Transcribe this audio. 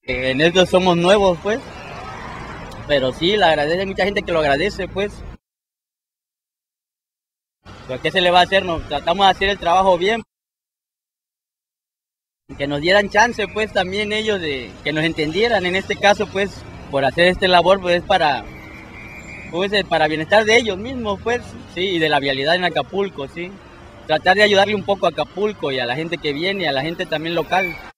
En esto somos nuevos, pues, pero sí, la agradece, hay mucha gente que lo agradece, pues. Pero ¿qué se le va a hacer? Nos tratamos de hacer el trabajo bien, que nos dieran chance, pues, también ellos de que nos entendieran. En este caso, pues, por hacer este labor, pues, pues, para bienestar de ellos mismos, pues, sí, y de la vialidad en Acapulco, sí. Tratar de ayudarle un poco a Acapulco y a la gente que viene, y a la gente también local.